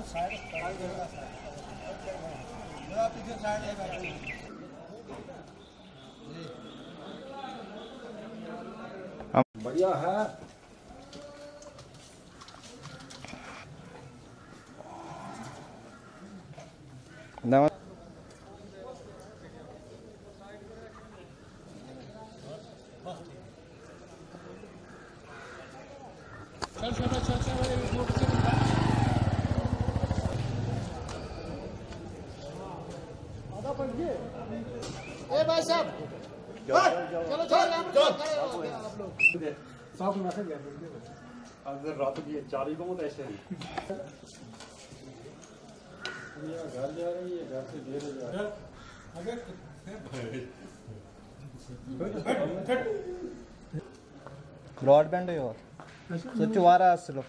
बढ़िया है। ए भाई साहब चलो साफ मैसेज है अगर रात की 4 ही बहुत ऐसे हैं। घर जा रही है, घर से देर हो जा ब्रॉडबैंड है और स्विच आ रहा है असल